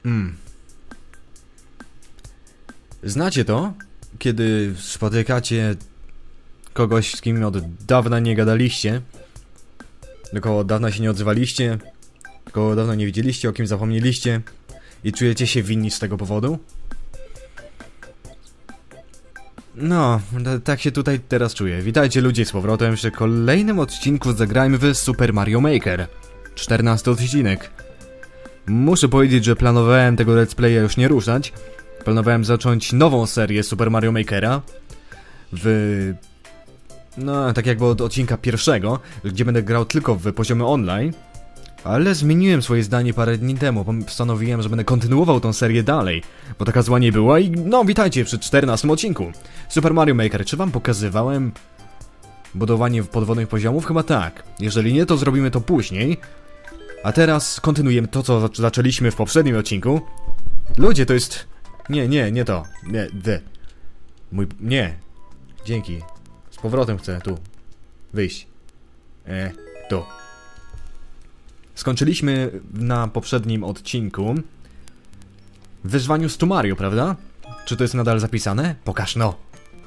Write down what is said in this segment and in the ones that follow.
Znacie to? Kiedy spotykacie kogoś, z kim od dawna nie gadaliście, tylko od dawna się nie odzywaliście, tylko od dawna nie widzieliście, o kim zapomnieliście i czujecie się winni z tego powodu? No, tak się tutaj teraz czuję. Witajcie ludzie z powrotem przy kolejnym odcinku Zagrajmy w Super Mario Maker. 14 odcinek. Muszę powiedzieć, że planowałem tego let's playa już nie ruszać. Planowałem zacząć nową serię Super Mario Makera no, tak jakby od odcinka pierwszego, gdzie będę grał tylko w poziomy online. Ale zmieniłem swoje zdanie parę dni temu. Postanowiłem, że będę kontynuował tą serię dalej, bo taka zła nie była i no, witajcie przy 14 odcinku Super Mario Maker. Czy wam pokazywałem budowanie podwodnych poziomów? Chyba tak. Jeżeli nie, to zrobimy to później. A teraz kontynuujemy to, co zaczęliśmy w poprzednim odcinku. Ludzie, to jest... Nie to. Nie. Dzięki. Z powrotem chcę tu wyjść. Tu. Skończyliśmy na poprzednim odcinku w wyzwaniu 100 Mario, prawda? Czy to jest nadal zapisane? Pokaż no.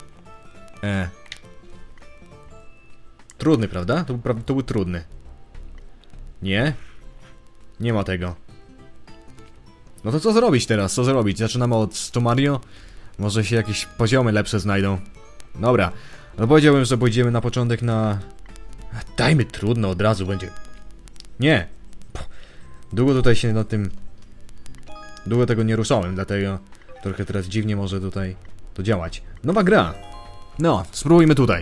Trudny, prawda? To był trudny. Nie? Nie ma tego. No to co zrobić teraz? Co zrobić? Zaczynamy od 100 Mario? Może się jakieś poziomy lepsze znajdą. Dobra. No powiedziałbym, że pójdziemy na początek na... Dajmy trudno, od razu będzie. Nie. Długo tutaj się nad tym... Długo tego nie ruszałem, dlatego trochę teraz dziwnie może tutaj to działać. Nowa gra. No, spróbujmy tutaj.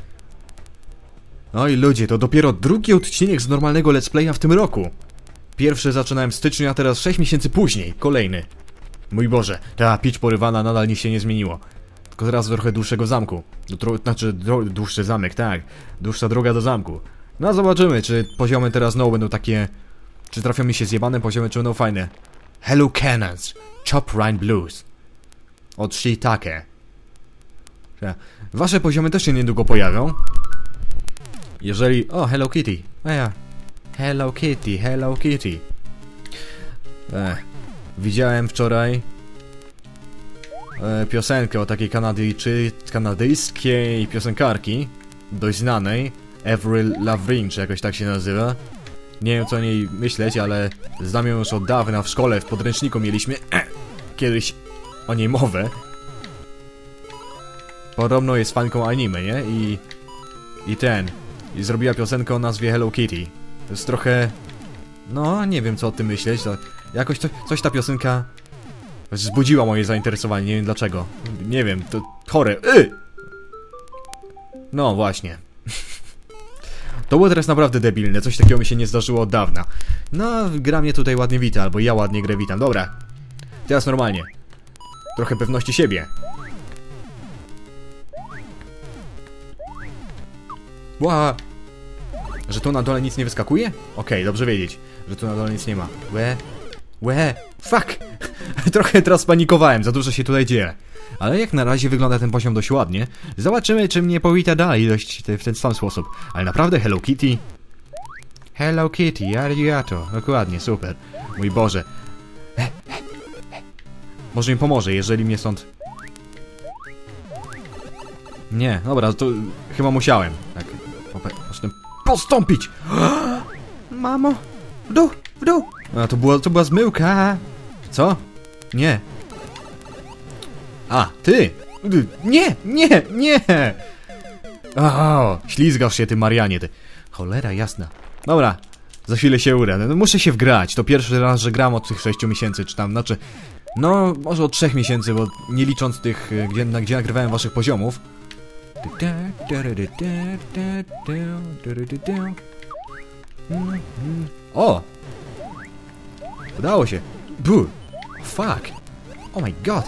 Oj ludzie, to dopiero drugi odcinek z normalnego let's playa w tym roku. Pierwszy zaczynałem w styczniu, a teraz 6 miesięcy później. Kolejny. Mój Boże, ta Peach porywana nadal nic się nie zmieniło. Tylko teraz trochę dłuższego zamku. Dłuższy zamek, tak. Dłuższa droga do zamku. No zobaczymy, czy poziomy teraz znowu będą takie... Czy trafią mi się zjebane poziomy, czy będą fajne. Hello Cannons, Chop Rhine Blues. Od Shiitake. Wasze poziomy też się niedługo pojawią. Jeżeli... O, Hello Kitty. Hello Kitty, Hello Kitty. Widziałem wczoraj piosenkę o takiej kanadyjskiej piosenkarki, dość znanej, Avril Lavigne, czy jakoś tak się nazywa. Nie wiem co o niej myśleć, ale znam ją już od dawna w szkole, w podręczniku mieliśmy kiedyś o niej mowę. Podobno jest fanką anime, nie? I zrobiła piosenkę o nazwie Hello Kitty. To jest trochę... No, nie wiem co o tym myśleć, to jakoś coś ta piosenka wzbudziła moje zainteresowanie, nie wiem dlaczego. Nie wiem, to chore. No właśnie. To było teraz naprawdę debilne, coś takiego mi się nie zdarzyło od dawna. No, gra mnie tutaj ładnie wita, albo ja ładnie grę witam, dobra. Teraz normalnie. Trochę pewności siebie. Ła! Że tu na dole nic nie wyskakuje? Okej, dobrze wiedzieć, że tu na dole nic nie ma. Fuck! Trochę teraz panikowałem, za dużo się tutaj dzieje. Ale jak na razie wygląda ten poziom dość ładnie. Zobaczymy, czy mnie powita dalej w ten sam sposób. Ale naprawdę Hello Kitty? Hello Kitty, arigato. Dokładnie, super. Mój Boże. Może mi pomoże, jeżeli mnie stąd... Nie, dobra, to chyba musiałem. Tak, postąpić! Mamo! W dół! A, to była zmyłka! Co? Nie. A, ty! Nie! O, ślizgasz się, ty Marianie, ty. Cholera jasna. Dobra, za chwilę się urę. No, muszę się wgrać. To pierwszy raz, że gram od tych 6 miesięcy, czy tam, znaczy... No, może od 3 miesięcy, bo nie licząc tych, gdzie nagrywałem waszych poziomów. O! Udało się. Buh! Fuck! Oh my god!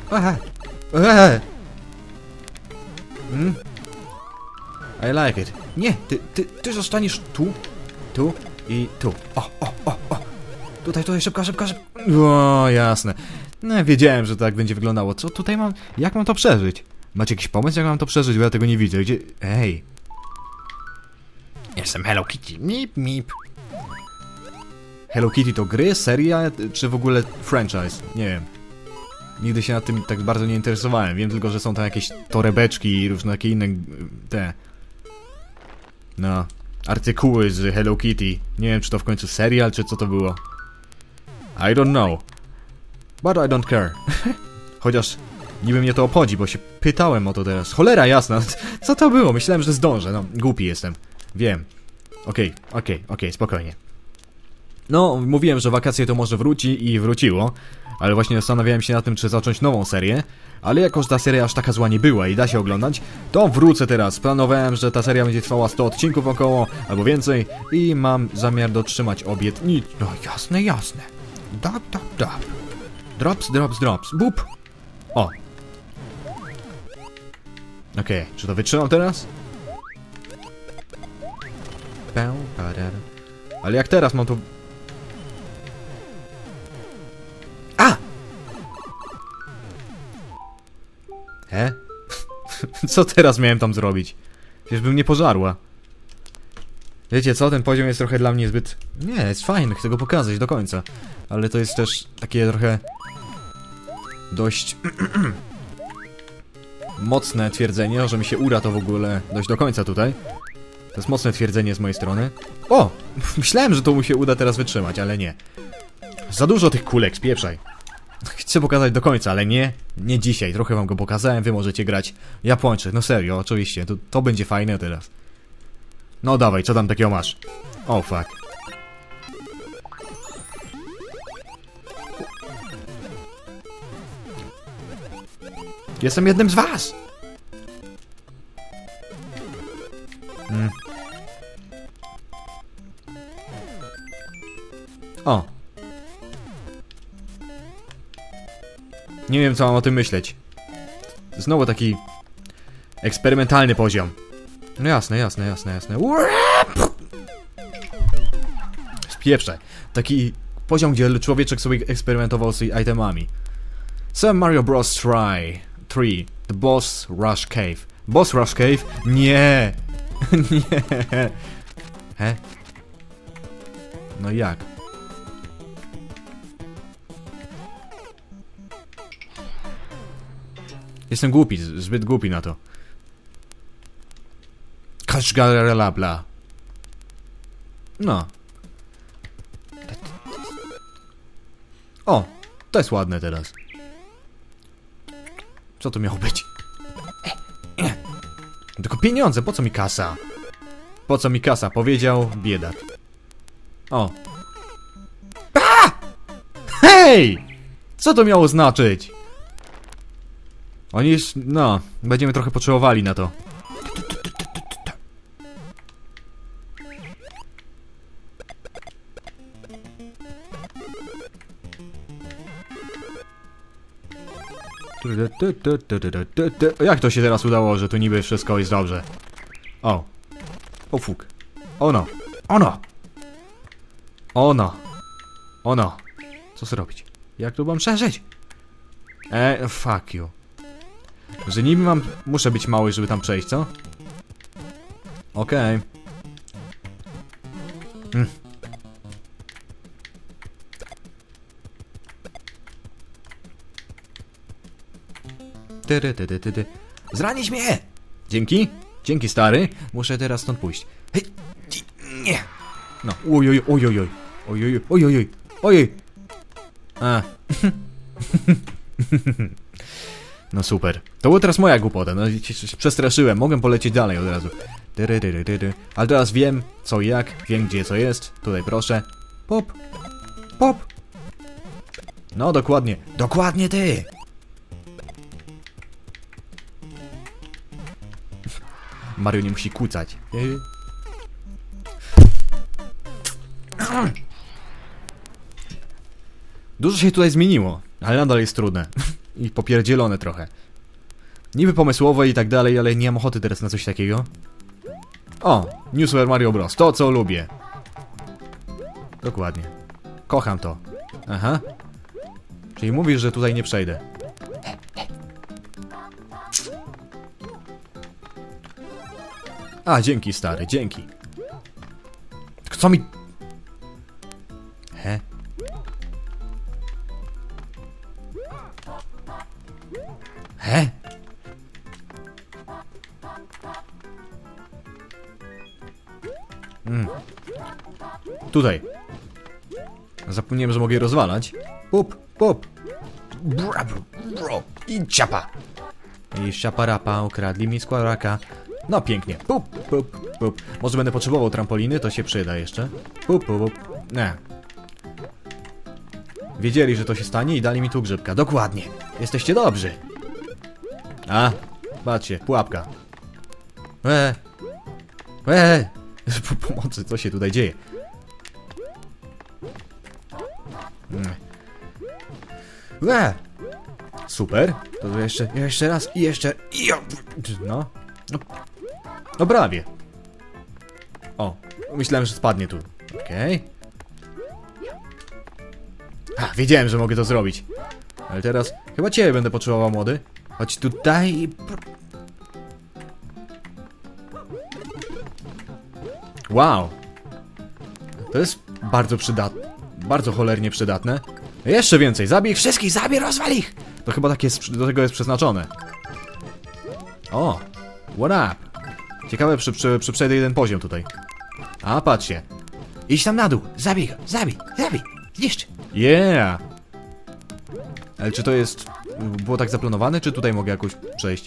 I like it. Nie! Ty zostaniesz tu i tu. O! Tutaj, szybko. O, jasne. No, wiedziałem, że tak będzie wyglądało. Co tutaj mam? Jak mam to przeżyć? Macie jakiś pomysł, jak mam to przeżyć? Bo ja tego nie widzę. Gdzie... Ej! Jestem Hello Kitty. Mip. Hello Kitty to gry, seria, czy w ogóle franchise? Nie wiem. Nigdy się nad tym tak bardzo nie interesowałem. Wiem tylko, że są tam jakieś torebeczki i różne takie inne te... No, artykuły z Hello Kitty. Nie wiem, czy to w końcu serial, czy co to było. I don't know. But I don't care. Chociaż niby mnie to obchodzi, bo się pytałem o to teraz. Cholera jasna, co to było? Myślałem, że zdążę. No, głupi jestem. Wiem. Okej, spokojnie. No, mówiłem, że wakacje to może wróci i wróciło. Ale właśnie zastanawiałem się nad tym, czy zacząć nową serię. Ale jako, że ta seria aż taka zła nie była i da się oglądać, to wrócę teraz. Planowałem, że ta seria będzie trwała 100 odcinków około, albo więcej. I mam zamiar dotrzymać obietnic. No jasne. Dap. Drops. Bup. O. Okej, czy to wytrzymam teraz? Ale jak teraz mam to... A! Co teraz miałem tam zrobić? Przecież bym nie pożarła. Wiecie co, ten poziom jest trochę dla mnie zbyt... Nie, jest fajny, chcę go pokazać do końca. Ale to jest też takie trochę... dość... mocne twierdzenie, że mi się uda to w ogóle dojść do końca tutaj. To jest mocne twierdzenie z mojej strony. O! Myślałem, że to mu się uda teraz wytrzymać, ale nie. Za dużo tych kulek, spieprzaj. Chcę pokazać do końca, ale nie dzisiaj. Trochę wam go pokazałem, wy możecie grać Japończyk. No serio, oczywiście, to będzie fajne teraz. No dawaj, co tam takiego masz? O, fuck. Jestem jednym z was! O. Nie wiem, co mam o tym myśleć. Znowu taki... eksperymentalny poziom. No jasne. Spieprzaj. Taki poziom, gdzie człowieczek sobie eksperymentował z itemami. Super Mario Bros. 3. The Boss Rush Cave. Boss Rush Cave? Nie! Nie! He? No jak? Jestem głupi, zbyt głupi na to. Kaszgarelabla. No. O! To jest ładne teraz. Co to miało być? Tylko pieniądze, po co mi kasa? Po co mi kasa? Powiedział biedak. O. A! Hej! Co to miało znaczyć? Oni już, no, będziemy trochę potrzebowali na to. Jak to się teraz udało, że tu niby wszystko jest dobrze? O. O fuk. Ono. Ono. Co zrobić? Jak tu mam przeżyć? Fuck you. Że niby muszę być mały, żeby tam przejść, co? Okej. Zranić mnie! Dzięki stary. Muszę teraz stąd pójść. Hej! Nie! No, ojoj. A. No super. To była teraz moja głupota, no się przestraszyłem, mogłem polecieć dalej od razu. Ale teraz wiem co i jak, wiem gdzie co jest. Tutaj proszę. Pop. No dokładnie ty! Mario nie musi kłócać. Dużo się tutaj zmieniło, ale nadal jest trudne. I popierdzielone trochę. Niby pomysłowe i tak dalej, ale nie mam ochoty teraz na coś takiego. O! New Super Mario Bros. To co lubię. Dokładnie. Kocham to. Aha. Czyli mówisz, że tutaj nie przejdę. A, dzięki stary, dzięki. Co mi... Tutaj. Zapomniałem, że mogę je rozwalać. Pup, pup. I ciapa. I siaparapa, ukradli mi składaka. No pięknie. Pup, pup, pup. Może będę potrzebował trampoliny, to się przyda jeszcze. Pup, pup, pup. Nie. Wiedzieli, że to się stanie i dali mi tu grzybka. Dokładnie. Jesteście dobrzy. A, patrzcie, pułapka. Pomocy, co się tutaj dzieje? Super. To jeszcze raz i jeszcze. No. No prawie. O, myślałem, że spadnie tu. Okej. Wiedziałem, że mogę to zrobić. Ale teraz chyba ciebie będę potrzebował, młody. Chodź tutaj i... Wow. To jest bardzo przydatne. Bardzo cholernie przydatne. Jeszcze więcej. Zabij ich wszystkich, zabij, rozwal ich. To chyba tak jest, do tego jest przeznaczone. O. What up? Ciekawe, przejdę jeden poziom tutaj. A, patrzcie. Idź tam na dół. Zabij go, zabij, zabij. Zniszcz. Yeah. Ale czy to jest... było tak zaplanowane, czy tutaj mogę jakoś przejść?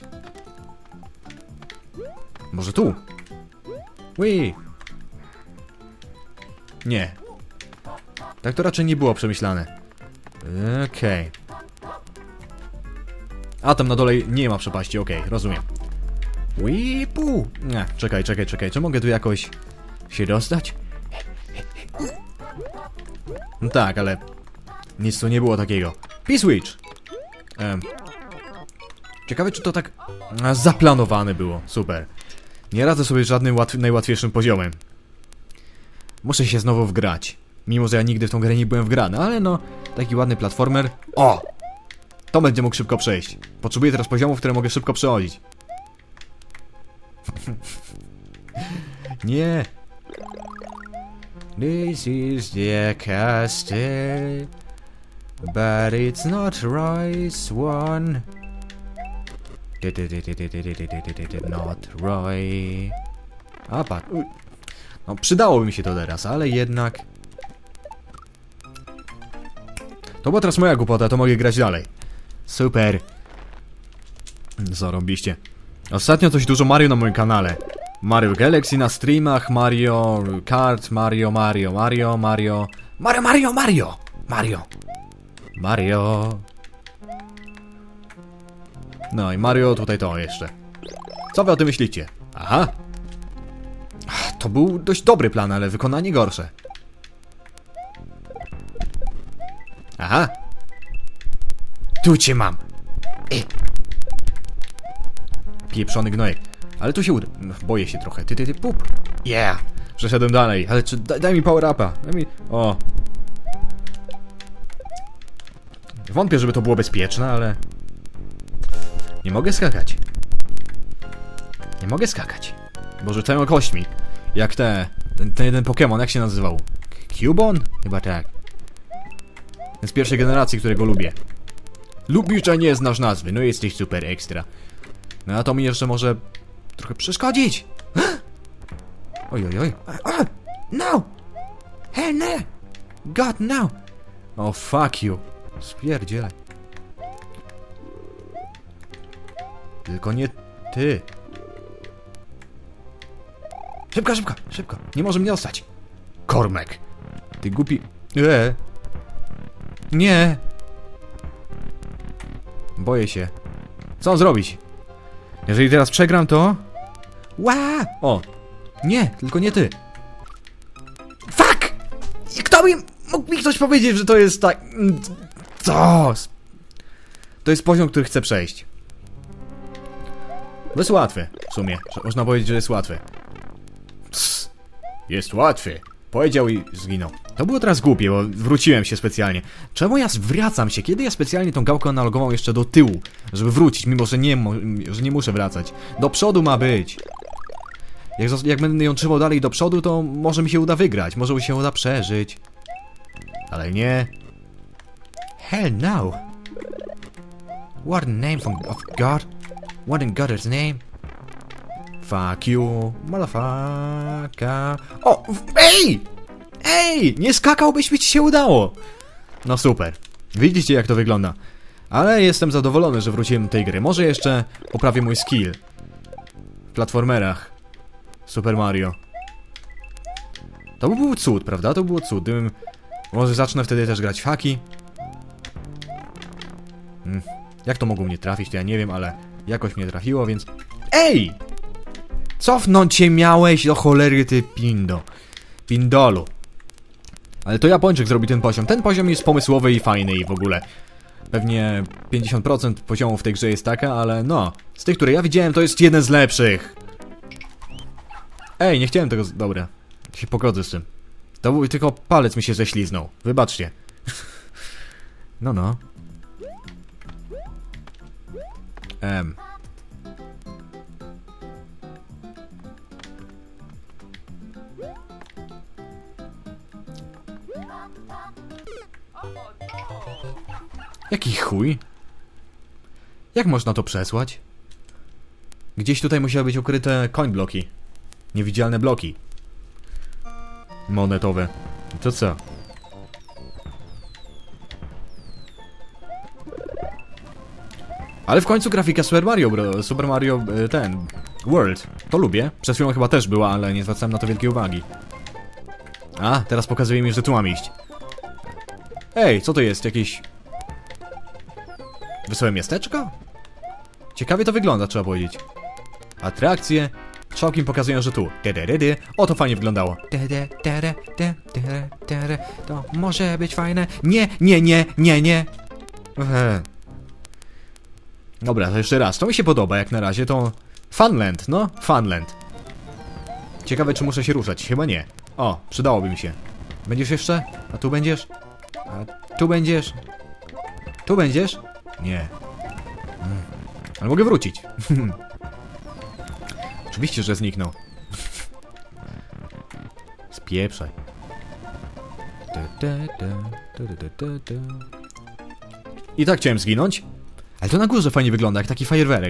Może tu? Ui. Nie. Tak to raczej nie było przemyślane. Okej. A tam na dole nie ma przepaści, okej, rozumiem. Wipu. Nie, czekaj. Czy mogę tu jakoś się dostać? No tak, ale nic tu nie było takiego. P-switch. Ciekawe, czy to tak zaplanowane było. Super. Nie radzę sobie z żadnym najłatwiejszym poziomem. Muszę się znowu wgrać. Mimo, że ja nigdy w tą grę nie byłem wgrany, ale no, taki ładny platformer. O! To będzie mógł szybko przejść. Potrzebuję teraz poziomów, które mogę szybko przechodzić. Nie. This is the castle, but it's not right one. Not right. A patrz. No przydałoby mi się to teraz, ale jednak... To była teraz moja głupota, to mogę grać dalej. Super. Zarobiście. Ostatnio coś dużo Mario na moim kanale. Mario Galaxy na streamach, Mario Kart, Mario. No i Mario tutaj to jeszcze. Co wy o tym myślicie? Aha. To był dość dobry plan, ale wykonanie gorsze. Aha. Tu cię mam. Pieprzony gnojek. Ale tu się uda. Boję się trochę. Ty, pup. Yeah. Przeszedłem dalej. Ale czy... Daj mi power upa. Daj mi... O. Wątpię, żeby to było bezpieczne, ale... Nie mogę skakać. Nie mogę skakać. Bo rzucają kośćmi. Jak ten jeden Pokémon, jak się nazywał? Cubone? Chyba tak. Z pierwszej generacji, którego lubię. Lubisz, a nie znasz nazwy. No jesteś super ekstra. No a to mi jeszcze może trochę przeszkodzić. Oj. No! Hell no! God no! Oh fuck you. Spierdzielaj. Tylko nie ty. Szybko. Nie może mnie ostać. Kormek. Ty głupi... Nie. Boję się. Co mam zrobić? Jeżeli teraz przegram, to... O! Nie, tylko nie ty. Fuck! Mógł mi ktoś powiedzieć, że to jest tak... Co? To jest poziom, który chcę przejść. To jest łatwy, w sumie. Można powiedzieć, że jest łatwy. Jest łatwy. Powiedział i zginął. To było teraz głupie, bo wróciłem się specjalnie. Czemu ja zwracam się? Kiedy ja specjalnie tą gałkę analogową jeszcze do tyłu, żeby wrócić, mimo że nie muszę wracać. Do przodu ma być. Jak będę ją trzymał dalej do przodu, to może mi się uda wygrać. Może mi się uda przeżyć. Ale nie. Hell no. What a name of God. What in God's name? Fuck you, motherfucker. O! Ej! Ej! Nie skakałbyś, mi ci się udało! No super. Widzicie, jak to wygląda. Ale jestem zadowolony, że wróciłem do tej gry. Może jeszcze poprawię mój skill w platformerach Super Mario. To by był cud, prawda? To by było cud. Może zacznę wtedy też grać w haki. Jak to mogło mnie trafić, to ja nie wiem, ale jakoś mnie trafiło, więc... Ej! Cofnąć się miałeś do cholery, ty pindolu. Ale to Japończyk zrobi ten poziom. Ten poziom jest pomysłowy i fajny i w ogóle. Pewnie 50% poziomu w tej grze jest taka, ale no. Z tych, które ja widziałem, to jest jeden z lepszych. Ej, nie chciałem tego... Dobra. Się pogodzę z tym. To był tylko palec mi się ześliznął. Wybaczcie. No. Jaki chuj? Jak można to przesłać? Gdzieś tutaj musiały być ukryte coin bloki. Niewidzialne bloki. Monetowe. To co? Ale w końcu grafika Super Mario ten World. To lubię. Przed chwilą chyba też była, ale nie zwracałem na to wielkiej uwagi. A, teraz pokazuje mi, że tu mam iść. Ej, co to jest? Jakieś... Wesołe miasteczko? Ciekawie to wygląda, trzeba powiedzieć. Atrakcje. Czołkiem pokazują, że tu. O, to fajnie wyglądało. To może być fajne. Nie. Dobra, to jeszcze raz. To mi się podoba, jak na razie. To Funland, no. Funland. Ciekawe, czy muszę się ruszać. Chyba nie. O, przydałoby mi się. Będziesz jeszcze? A tu będziesz? A tu będziesz? Tu będziesz? Nie. Ale mogę wrócić. Oczywiście, że zniknął. Spieprzaj. I tak chciałem zginąć. Ale to na górze fajnie wygląda, jak taki fajerwerek.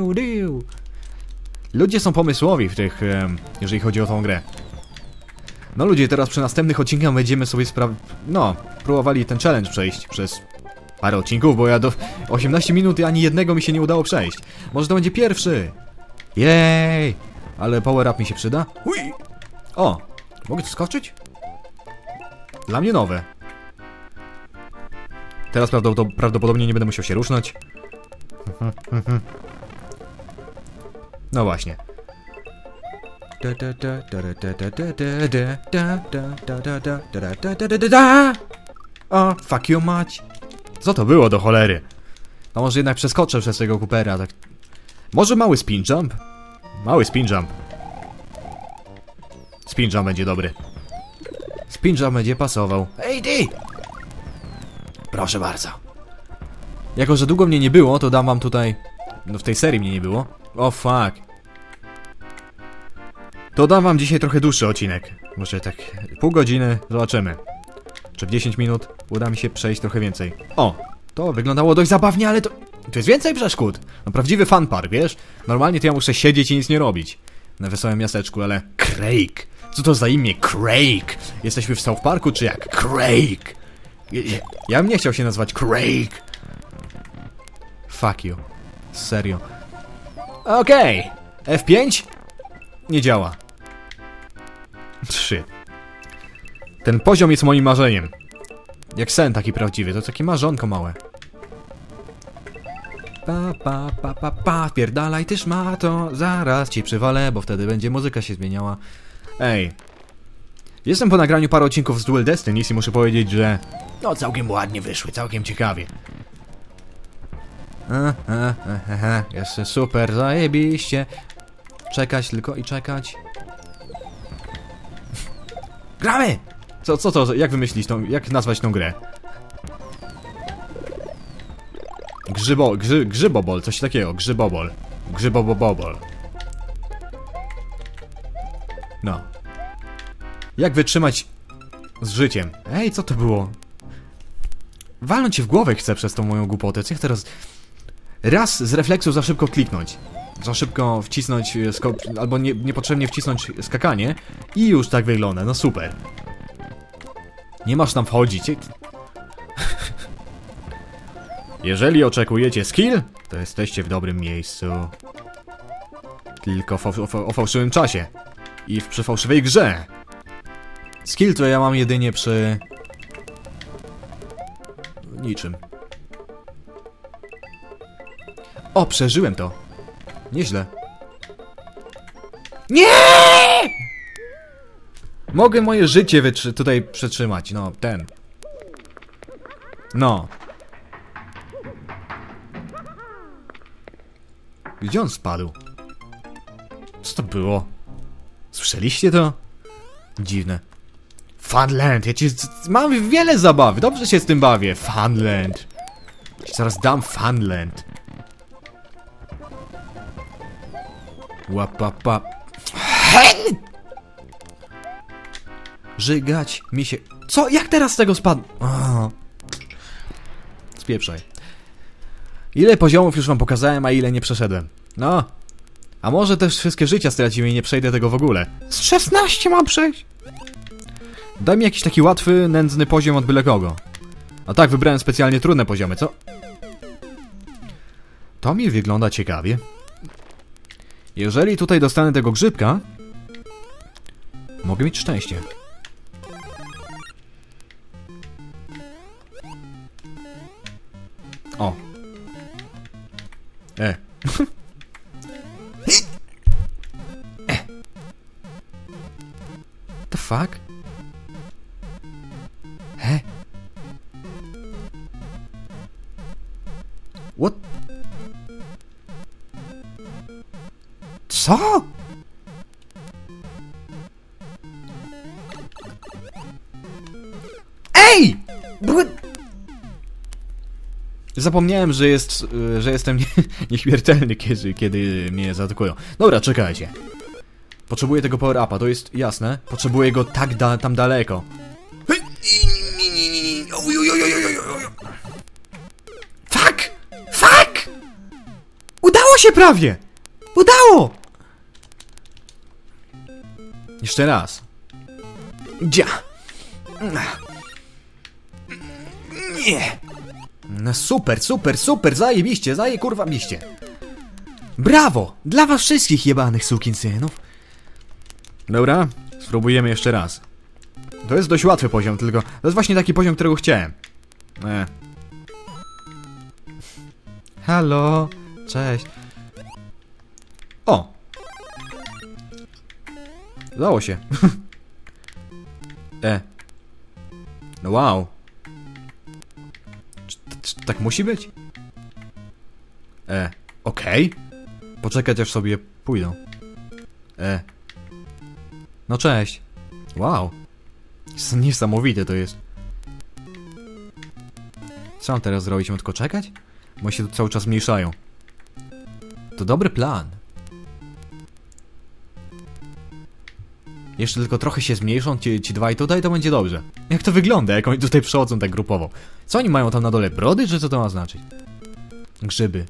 Ludzie są pomysłowi w tych, jeżeli chodzi o tą grę. No ludzie, teraz przy następnych odcinkach będziemy sobie próbowali ten challenge przejść przez parę odcinków, bo ja do 18 minut ani jednego mi się nie udało przejść. Może to będzie pierwszy. Jej! Ale power up mi się przyda. Ui! O! Mogę tu skoczyć? Dla mnie nowe. Teraz prawdopodobnie nie będę musiał się rusznąć. No właśnie. O, fuck you mać. Co to było do cholery? No może jednak przeskoczę przez tego Coopera, tak. Może mały spin jump? Mały spin jump. Spin jump będzie dobry. Spin jump będzie pasował. Ej ty! Proszę bardzo. Jako, że długo mnie nie było, to dam wam tutaj... No w tej serii mnie nie było. O fuck. To dam wam dzisiaj trochę dłuższy odcinek. Może tak pół godziny, zobaczymy. Czy w 10 minut uda mi się przejść trochę więcej. O! To wyglądało dość zabawnie, ale to jest więcej przeszkód. No prawdziwy fun park, wiesz? Normalnie to ja muszę siedzieć i nic nie robić. Na wesołym miasteczku, ale... Craig! Co to za imię? Craig! Jesteśmy w South Parku, czy jak? Craig! Ja bym nie chciał się nazywać Craig. Fuck you. Serio. Okej. F5? Nie działa. 3. Ten poziom jest moim marzeniem. Jak sen taki prawdziwy, to takie marzonko małe. Pierdalaj ty szmato, zaraz ci przywalę, bo wtedy będzie muzyka się zmieniała. Ej. Jestem po nagraniu parę odcinków z Dual Destinies i muszę powiedzieć, że... No całkiem ładnie wyszły, całkiem ciekawie. Jeszcze super, zajebiście. Czekać tylko i czekać. Gramy! Co to, jak wymyślić tą, jak nazwać tą grę? Grzybobol, coś takiego, grzybobol. Grzybobobol. No. Jak wytrzymać z życiem? Ej, co to było? Walnąć się w głowę chcę przez tą moją głupotę. Co ja teraz... Raz z refleksu za szybko kliknąć. za szybko wcisnąć albo niepotrzebnie wcisnąć skakanie i już tak wygląda, no super. Nie masz tam wchodzić. Jeżeli oczekujecie skill, to jesteście w dobrym miejscu. Tylko o fałszywym czasie. I przy fałszywej grze. Skill to ja mam jedynie przy... niczym. O, przeżyłem to. Nieźle. Nie! Mogę moje życie tutaj przetrzymać. No, ten. No. Gdzie on spadł? Co to było? Słyszeliście to? Dziwne. Funland, mam wiele zabawy, dobrze się z tym bawię. Funland. Zaraz dam Funland. Łapapa. Żygać mi się... Co? Jak teraz z tego spadł? Spieprzaj. Ile poziomów już wam pokazałem, a ile nie przeszedłem? No. A może też wszystkie życia stracimy i nie przejdę tego w ogóle. Z 16 mam przejść. Daj mi jakiś taki łatwy, nędzny poziom od byle kogo. A tak, wybrałem specjalnie trudne poziomy, co? To mi wygląda ciekawie. Jeżeli tutaj dostanę tego grzybka, mogę mieć szczęście. O. The fuck? What? Co? Ej! Zapomniałem, że jestem nieśmiertelny, kiedy mnie zaatakują. Dobra, czekajcie. Potrzebuję tego power-upa, to jest jasne. Potrzebuję go tak tam daleko. Fuck! Fuck! Udało się prawie! Udało! Jeszcze raz. Dzia! Nie! No super, zajebiście, kurwa-biście. Brawo! Dla was wszystkich jebanych sukinsynów. Dobra, spróbujemy jeszcze raz. To jest dość łatwy poziom, tylko to jest właśnie taki poziom, którego chciałem. Halo, cześć. O! Udało się. No wow. Czy tak musi być? Okej. Poczekać aż sobie pójdą. No cześć. Wow. Niesamowite to jest. Co mam teraz zrobić? Mam tylko czekać? Bo się tu cały czas zmniejszają. To dobry plan. Jeszcze tylko trochę się zmniejszą ci dwaj tutaj, to będzie dobrze. Jak to wygląda, jak oni tutaj przychodzą tak grupowo? Co oni mają tam na dole? Brody, czy co to ma znaczyć? Grzyby.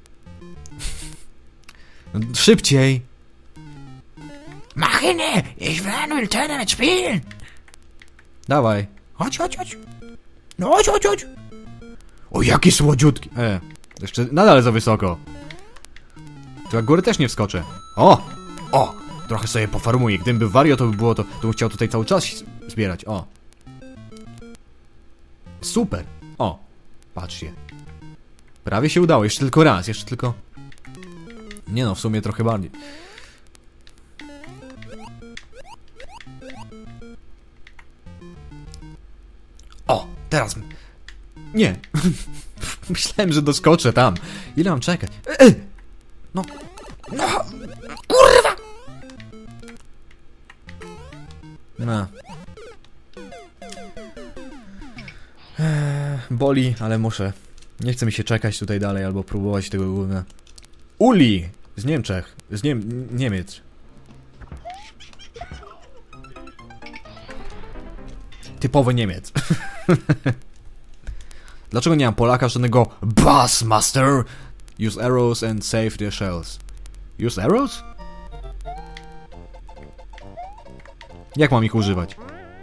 No, szybciej! Machine! Ich will Tenant spielen! Dawaj. Chodź. No chodź. O, jaki słodziutki. Jeszcze nadal za wysoko. Tu jak góry też nie wskoczę. O! Trochę sobie pofarmuję. Gdybym był wario, to by było to bym chciał tutaj cały czas zbierać. O. Super. O. Patrzcie. Prawie się udało. Jeszcze tylko raz. Nie no, w sumie trochę bardziej. O, teraz... Nie. Myślałem, że doskoczę tam. Ile mam czekać? No. Kurwa! No. Boli, ale muszę. Nie chce mi się czekać tutaj dalej, albo próbować tego gówna. Uli! Z Niemczech. Niemiec. Typowy Niemiec. Dlaczego nie mam Polaka, żadnego Bassmaster? Use arrows and save the shells. Use arrows? Jak mam ich używać?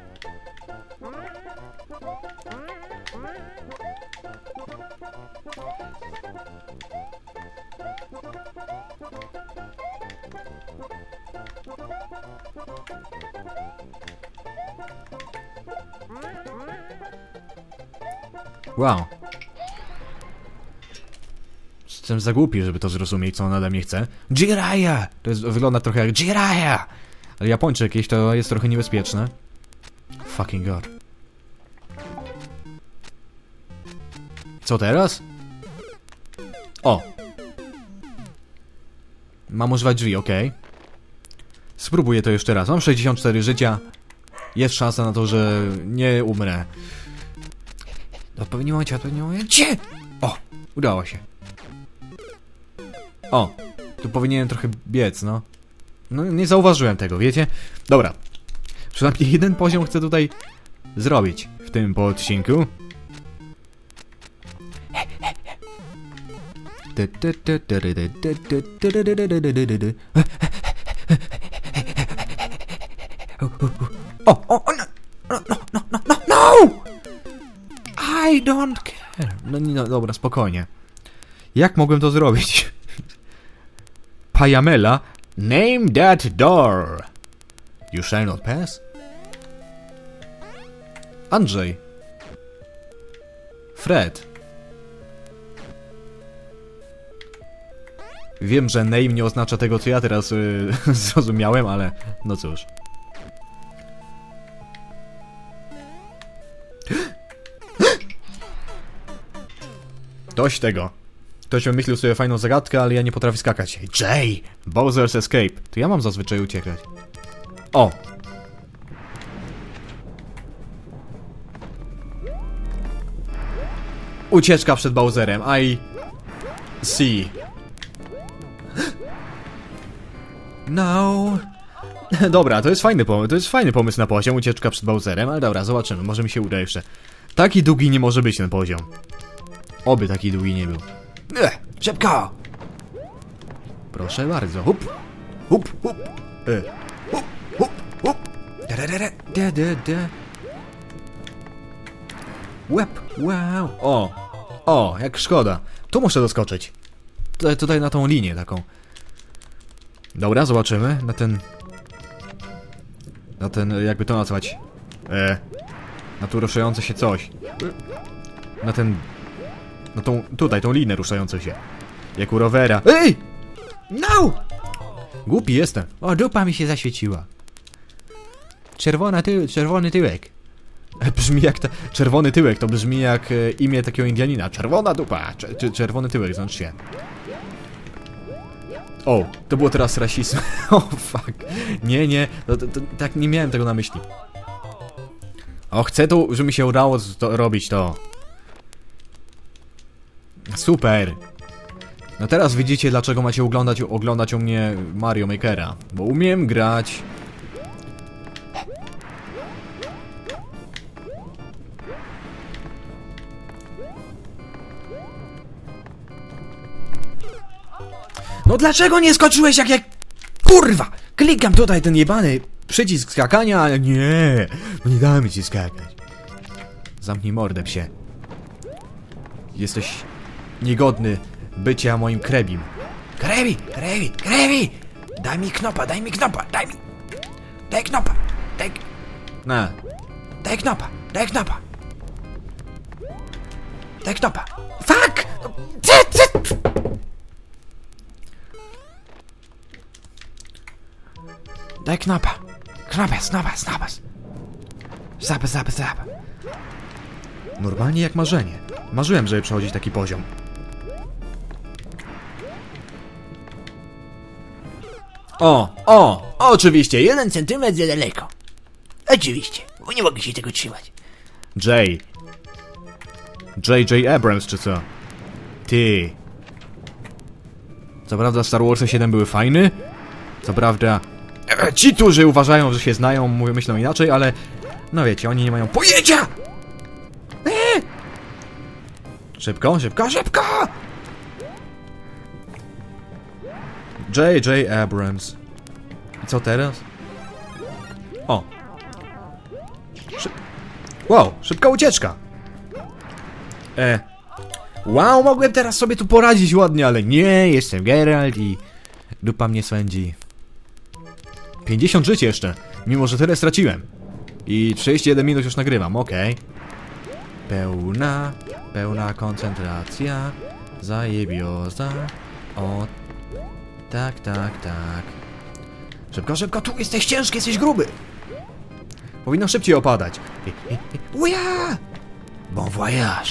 Wow. Jestem za głupi, żeby to zrozumieć, co on ode mnie chce. Jiraiya! Wygląda trochę jak Jiraiya! Ale Japończyk jakieś to jest trochę niebezpieczne. Fucking god. Co teraz? O! Mam używać drzwi, okej. Spróbuję to jeszcze raz. Mam 64 życia. Jest szansa na to, że nie umrę. W odpowiednim momencie. O! Udało się. O! Tu powinienem trochę biec, no. No, nie zauważyłem tego, wiecie? Dobra. Przynajmniej jeden poziom chcę tutaj zrobić w tym odcinku. O, no! I don't care. No, dobra, spokojnie. Jak mogłem to zrobić? Pajamela. Name that door. You shall not pass? Andrzej. Fred. Wiem, że name nie oznacza tego, co ja teraz zrozumiałem, ale no cóż. Dość tego. Ktoś wymyślił sobie fajną zagadkę, ale ja nie potrafię skakać. Jay! Bowser's Escape. To ja mam zazwyczaj uciekać. O! Ucieczka przed Bowserem. I see. No. Dobra, to jest fajny pomysł na poziom. Ucieczka przed Bowserem, ale dobra, zobaczymy. Może mi się uda jeszcze. Taki długi nie może być ten poziom. Oby taki długi nie był. Szybko! Proszę bardzo. Hup! Hup! Hup! Hup! Hup! Hup! Łeb! Wow! O! Jak szkoda. Tu muszę doskoczyć. Tutaj na tą linię taką. Dobra, zobaczymy. Na ten, jakby to nazwać. Na tu ruszające się coś. Na tą linię ruszającą się. Jak u rowera. Ej! No! Głupi jestem. O, dupa mi się zaświeciła. Czerwony tyłek. Brzmi jak czerwony tyłek, to brzmi jak imię takiego Indianina. Czerwona dupa. Czerwony tyłek, znaczy się. O, to było teraz rasizm. O, fuck. Nie. Tak nie miałem tego na myśli. O, chcę tu, żeby mi się udało robić to. Super. No teraz widzicie, dlaczego macie oglądać u mnie Mario Makera. Bo umiem grać. No dlaczego nie skoczyłeś jak... Kurwa! Klikam tutaj ten jebany przycisk skakania, ale nie! No nie damy ci skakać. Zamknij mordę, psie. Jesteś niegodny bycia moim krebim. Krebi! Daj mi knopa! Daj knopa! Daj knopa! Fuck! Daj knopa! Zap. Normalnie jak marzenie. Marzyłem, żeby przechodzić taki poziom. Oczywiście, 1 centymetr za daleko. Oczywiście, bo nie mogę się tego trzymać. J.J. Abrams, czy co? Ty. Co prawda Star Warsy 7 były fajne. Co prawda ci, którzy uważają, że się znają, myślą inaczej, ale... No wiecie, oni nie mają pojęcia! Szybko! J.J. Abrams. I co teraz? O. Wow, szybka ucieczka. Wow, mogłem teraz sobie tu poradzić ładnie, ale nie, jestem Geralt i dupa mnie swędzi. 50 żyć jeszcze, mimo że tyle straciłem. I 31 minut już nagrywam, okej. Pełna koncentracja. Zajebioza. O, tak. Szybko, tu jesteś ciężki, jesteś gruby. Powinno szybciej opadać. Uja! Bon voyage.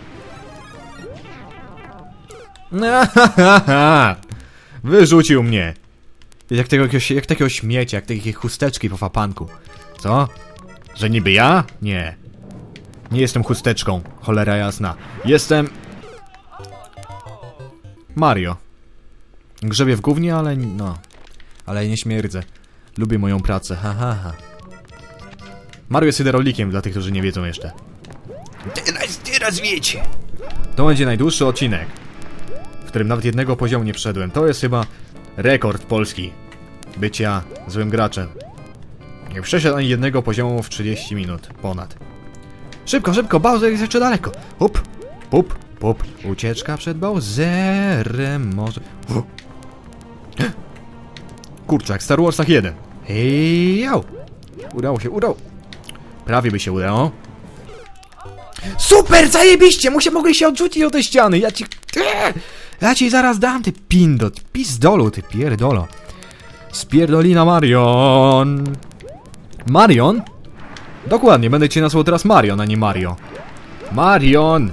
Wyrzucił mnie. Jak takiego śmiecia, jak takiej chusteczki po fapanku. Co? Że niby ja? Nie. Nie jestem chusteczką, cholera jasna. Jestem... Mario. Grzebię w gównie, ale no... Ale nie śmierdzę. Lubię moją pracę, ha. Mario jest hydraulikiem, dla tych, którzy nie wiedzą jeszcze. Teraz wiecie. To będzie najdłuższy odcinek, w którym nawet jednego poziomu nie przeszedłem. To jest chyba rekord Polski bycia złym graczem. Nie przeszedł ani jednego poziomu w 30 minut. Ponad. Szybko, Bowser jest jeszcze daleko. Pup. Ucieczka przed Bowserem może... Kurczę, jak w Star Warsach 1. Hej, udało się. Prawie by się udało. Super, zajebiście! Mogli się odrzucić od tej ściany. Ja ci zaraz dam, ty pindot. Pizdolu, ty pierdolo. Spierdolina Marion. Marion? Dokładnie, będę cię nazwał teraz Marion, a nie Mario. Marion!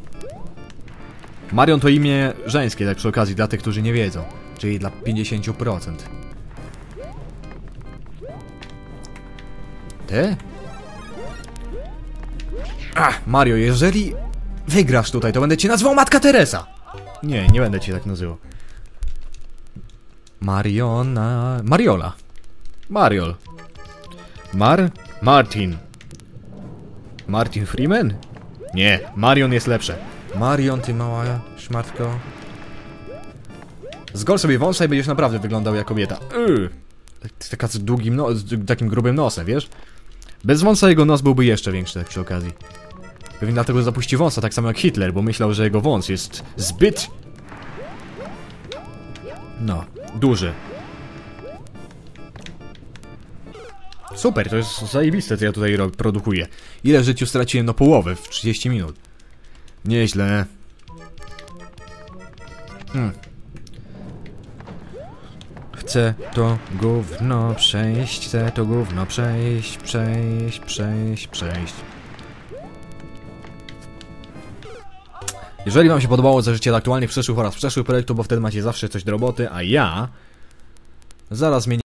Marion to imię żeńskie, tak przy okazji, dla tych, którzy nie wiedzą. Czyli dla 50%. Ty? Mario, jeżeli wygrasz tutaj, to będę cię nazwał Matka Teresa. Nie będę cię tak nazywał. Mariola. Mariol. Martin. Martin Freeman? Nie, Marion jest lepsze. Marion, ty mała szmatko. Zgol sobie wąsa i będziesz naprawdę wyglądał jak kobieta. Taka z długim takim grubym nosem, wiesz? Bez wąsa jego nos byłby jeszcze większy, tak przy okazji. Pewnie dlatego zapuści wąsa, tak samo jak Hitler, bo myślał, że jego wąs jest zbyt... No, duży. Super, to jest zajebiste, co ja tutaj produkuję. Ile życiu straciłem? No połowę w 30 minut. Nieźle. Chcę to gówno przejść, przejść. Jeżeli wam się podobało, zajrzyjcie do aktualnych, przyszłych oraz przeszłych projektów, bo wtedy macie zawsze coś do roboty, a ja... Zaraz zmienię